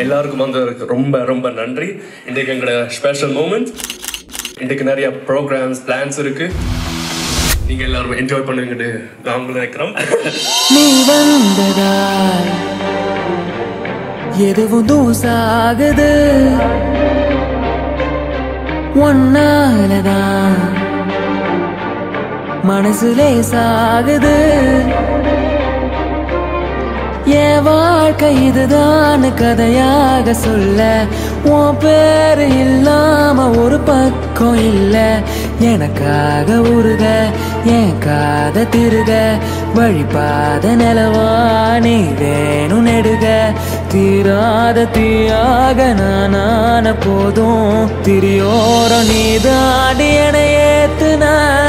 எல்லாருக்கும் வந்ததுக்கு ரொம்ப ரொம்ப நன்றி. இன்றைக்கு எங்களோட ஸ்பெஷல் மூமெண்ட். இன்றைக்கு நிறைய ப்ரோக்ராம்ஸ் பிளான்ஸ் இருக்கு. நீங்க எல்லாரும் என்ஜாய் பண்ணுங்கன்னு நாங்களும் நினைக்கிறோம். நீ வந்ததால் எதுவும் தூசாகுது, ஒன்னாலதான் மனசு லேசாகுது. என் வாழ்க்கை இதுதான் கதையாக சொல்ல, உன் பேரு இல்லாம ஒரு பக்கம் இல்ல. எனக்காக உருக என் காத திருக, வழிபாத நிலவானி வேணும் நெடுக. தீராத தீயாக நானான போதும், திரியோரம் நீ தாண்டி என ஏத்துன.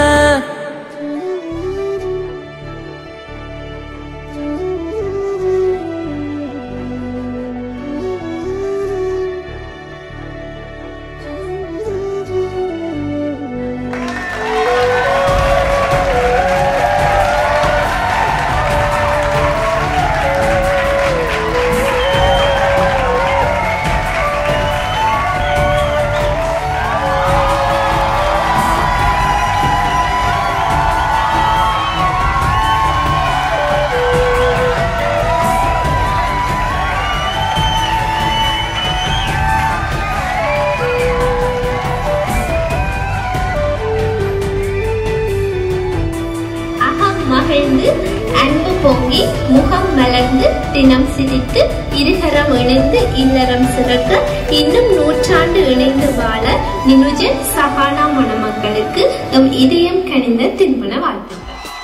மகிழ்ந்து அன்பு பொங்கி முகம் மலர்ந்து தினம் சிரித்து இருகரம் இணைந்து இல்லறம் சிறக்க இன்னும் நூற்றாண்டு இணைந்து வாழ நினுஜன் சஹானா மணமக்களுக்கு நம் இதயம் கனிந்த திருமண வாழ்த்துக்கள்.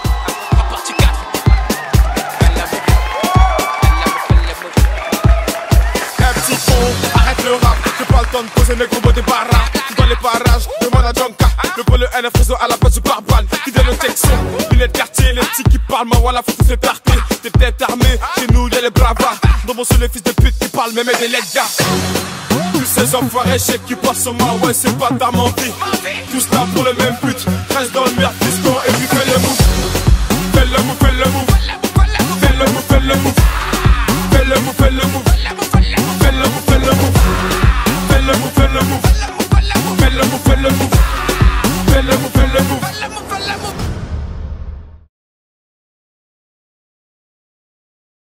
De poser mes gros mots des barras. Dans les parages, demande à Jonka. Le pôle NF réseau à la place du barbane. Qui donne le texte, lunettes de quartier, les petits qui parlent, ma voilà, faut tout se tarter. Des têtes armées, chez nous y'a les bravas. Dans mon seul les fils de pute qui parlent, même des legs. Tous ces enfoirés chèques qui passent sur moi, ouais c'est pas ta mentie. Tous là pour le même but, reste dans le